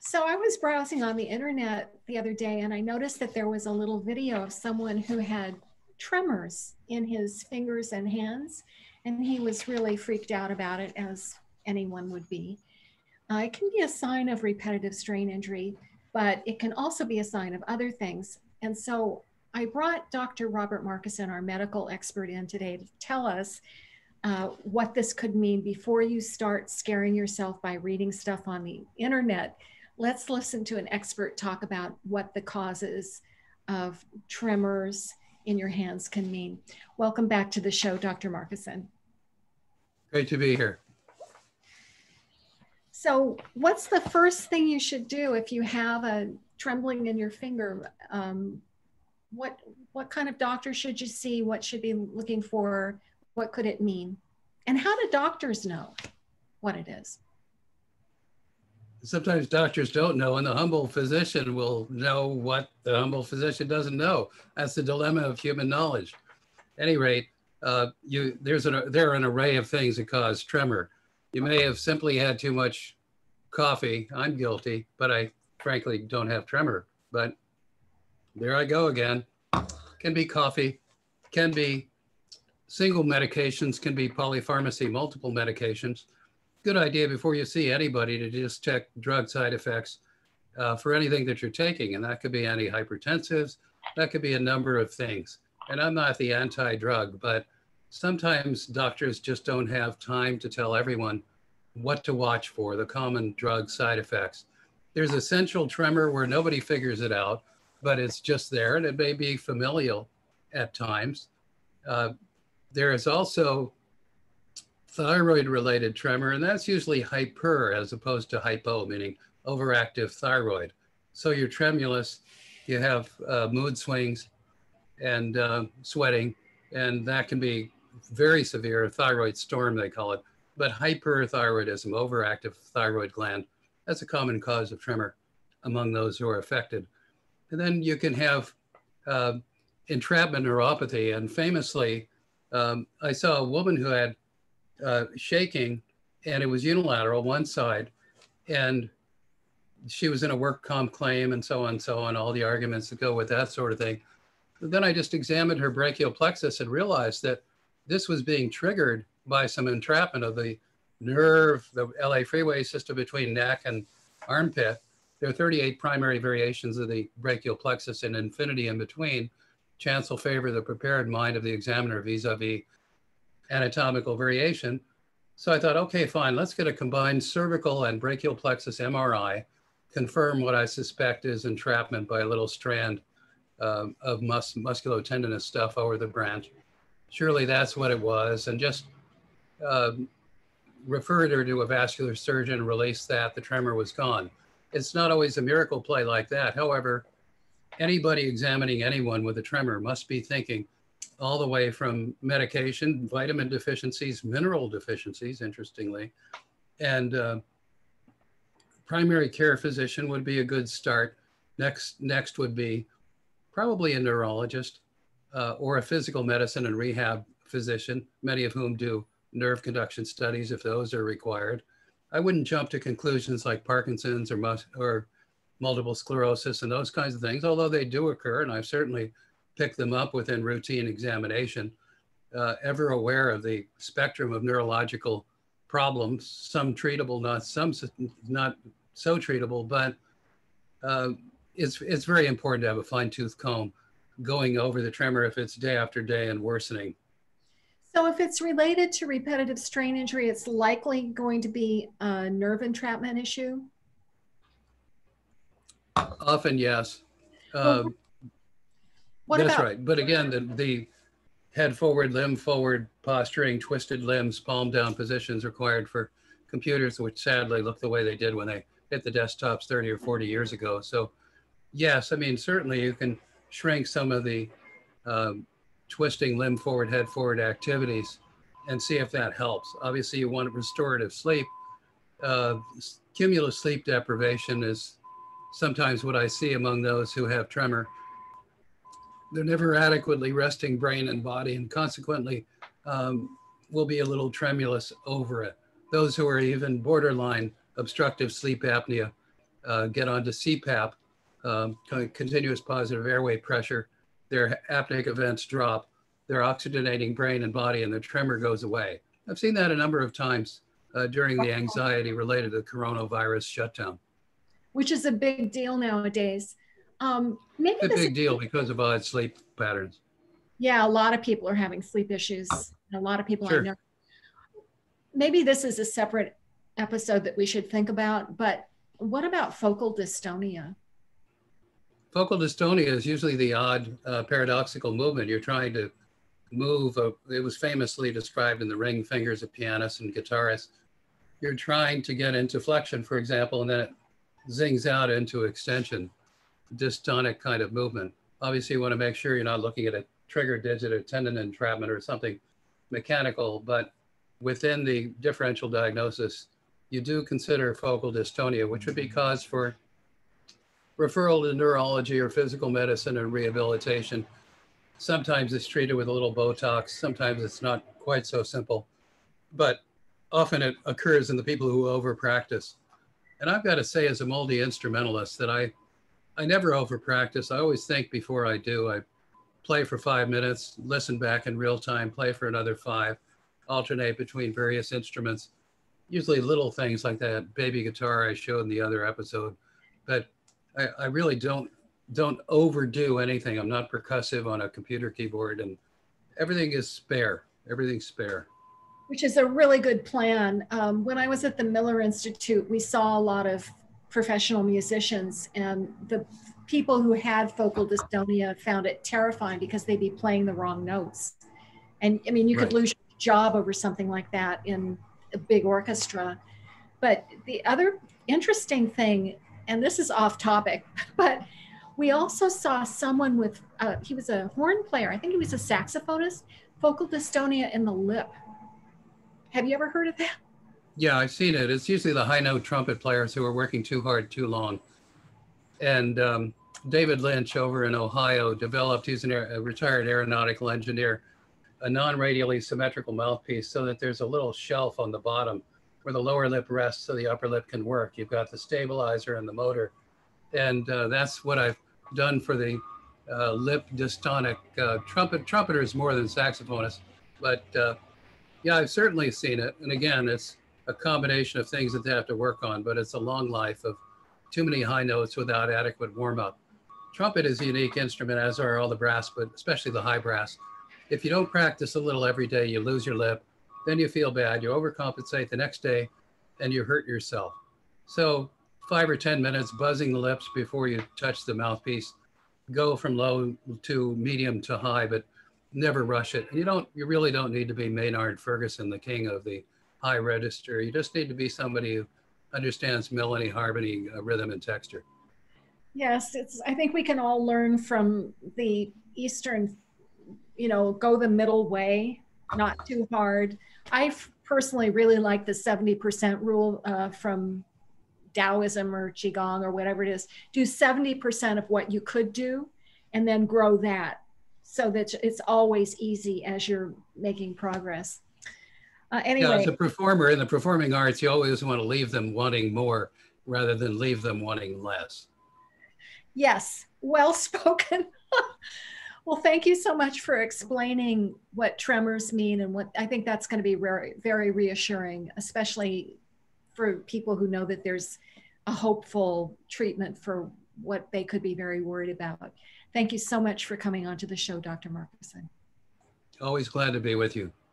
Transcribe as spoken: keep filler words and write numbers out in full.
So I was browsing on the internet the other day and I noticed that there was a little video of someone who had tremors in his fingers and hands, and he was really freaked out about it, as anyone would be. Uh, it can be a sign of repetitive strain injury, but it can also be a sign of other things. And so I brought Doctor Robert Markison, our medical expert, in today to tell us uh, what this could mean before you start scaring yourself by reading stuff on the internet. Let's listen to an expert talk about what the causes of tremors in your hands can mean. Welcome back to the show, Doctor Markison. Great to be here. So what's the first thing you should do if you have a trembling in your finger? Um, what, what kind of doctor should you see? What should be looking for? What could it mean? And how do doctors know what it is? Sometimes doctors don't know, and the humble physician will know what the humble physician doesn't know. That's the dilemma of human knowledge. At any rate, uh, you, there's an, there are an array of things that cause tremor. You may have simply had too much coffee. I'm guilty, but I frankly don't have tremor. But there I go again. Can be coffee, can be single medications, can be polypharmacy, multiple medications. Good idea before you see anybody to just check drug side effects uh, for anything that you're taking. And that could be antihypertensives, that could be a number of things. And I'm not the anti-drug, but sometimes doctors just don't have time to tell everyone what to watch for, the common drug side effects. There's essential tremor where nobody figures it out, but it's just there, and it may be familial at times. Uh, there is also thyroid-related tremor, and that's usually hyper as opposed to hypo, meaning overactive thyroid. So you're tremulous, you have uh, mood swings and uh, sweating, and that can be very severe, a thyroid storm they call it. But hyperthyroidism, overactive thyroid gland, that's a common cause of tremor among those who are affected. And then you can have uh, entrapment neuropathy, and famously, um, I saw a woman who had Uh, shaking, and it was unilateral, one side, and she was in a work comp claim and so on and so on, all the arguments that go with that sort of thing. But then I just examined her brachial plexus and realized that this was being triggered by some entrapment of the nerve, the L A freeway system between neck and armpit. There are thirty-eight primary variations of the brachial plexus and infinity in between. Chance will favor the prepared mind of the examiner vis-a-vis anatomical variation. So I thought, okay, fine, let's get a combined cervical and brachial plexus M R I, confirm what I suspect is entrapment by a little strand uh, of mus musculotendinous stuff over the branch. Surely that's what it was, and just uh, referred her to a vascular surgeon, released that, the tremor was gone. It's not always a miracle play like that. However, anybody examining anyone with a tremor must be thinking, all the way from medication, vitamin deficiencies, mineral deficiencies, interestingly, and uh, primary care physician would be a good start. Next, next would be probably a neurologist uh, or a physical medicine and rehab physician, many of whom do nerve conduction studies if those are required. I wouldn't jump to conclusions like Parkinson's or, mus or multiple sclerosis and those kinds of things, although they do occur, and I've certainly pick them up within routine examination, uh, ever aware of the spectrum of neurological problems, some treatable, not some not so treatable, but uh, it's, it's very important to have a fine-tooth comb going over the tremor if it's day after day and worsening. So if it's related to repetitive strain injury, it's likely going to be a nerve entrapment issue? Often, yes. Well, Uh, What That's about, right. But again, the, the head forward, limb forward posturing, twisted limbs, palm down positions required for computers, which sadly look the way they did when they hit the desktops thirty or forty years ago. So yes, I mean, certainly you can shrink some of the um, twisting limb forward, head forward activities and see if that helps. Obviously you want restorative sleep. Uh, cumulative sleep deprivation is sometimes what I see among those who have tremor. They're never adequately resting brain and body, and consequently um, will be a little tremulous over it. Those who are even borderline obstructive sleep apnea uh, get onto C PAP, um, continuous positive airway pressure, their apneic events drop, they're oxygenating brain and body, and the tremor goes away. I've seen that a number of times uh, during the anxiety related to the coronavirus shutdown. Which is a big deal nowadays. Um, maybe It's a this big is, deal because of odd sleep patterns. yeah, a lot of people are having sleep issues. A lot of people Sure. I know. Maybe this is a separate episode that we should think about, but what about focal dystonia? Focal dystonia is usually the odd uh, paradoxical movement. You're trying to move, a, it was famously described in the ring fingers of pianists and guitarists. You're trying to get into flexion, for example, and then it zings out into extension, dystonic kind of movement. Obviously, you want to make sure you're not looking at a trigger digit or tendon entrapment or something mechanical, but within the differential diagnosis, you do consider focal dystonia, which would be cause for referral to neurology or physical medicine and rehabilitation. Sometimes it's treated with a little Botox. Sometimes it's not quite so simple, but often it occurs in the people who over practice. And I've got to say, as a multi-instrumentalist, that I, I never over practice. I always think before I do. I play for five minutes, listen back in real time, play for another five, alternate between various instruments, usually little things like that baby guitar I showed in the other episode. But I, I really don't don't overdo anything. I'm not percussive on a computer keyboard, and everything is spare. Everything's spare. Which is a really good plan. Um, when I was at the Miller Institute, we saw a lot of professional musicians, and the people who had focal dystonia found it terrifying because they'd be playing the wrong notes. And I mean, you could Right. lose your job over something like that in a big orchestra. But the other interesting thing, and this is off topic, but we also saw someone with, uh, he was a horn player, I think he was a saxophonist, focal dystonia in the lip. Have you ever heard of that? Yeah, I've seen it. It's usually the high note trumpet players who are working too hard, too long. And um, David Lynch over in Ohio developed, he's an aer- a retired aeronautical engineer, a non-radially symmetrical mouthpiece so that there's a little shelf on the bottom where the lower lip rests so the upper lip can work. You've got the stabilizer and the motor. And uh, that's what I've done for the uh, lip dystonic uh, trumpet. Trumpeter is more than saxophonist, but uh, yeah, I've certainly seen it. And again, it's a combination of things that they have to work on, but it's a long life of too many high notes without adequate warm up. Trumpet is a unique instrument, as are all the brass, but especially the high brass. If you don't practice a little every day, you lose your lip, then you feel bad, you overcompensate the next day, and you hurt yourself. So five or ten minutes buzzing the lips before you touch the mouthpiece. Go from low to medium to high, but never rush it. And you don't, you really don't need to be Maynard Ferguson, the king of the high register. You just need to be somebody who understands melody, harmony, uh, rhythm, and texture. Yes, it's, I think we can all learn from the Eastern, you know, go the middle way, not too hard. I personally really like the seventy percent rule uh, from Taoism or Qigong or whatever it is. Do seventy percent of what you could do and then grow that so that it's always easy as you're making progress. Uh, anyway. Yeah, as a performer in the performing arts, you always want to leave them wanting more rather than leave them wanting less. Yes, well spoken. Well, thank you so much for explaining what tremors mean, and what I think that's going to be very, very reassuring, especially for people who know that there's a hopeful treatment for what they could be very worried about. Thank you so much for coming onto the show, Doctor Markuson. Always glad to be with you.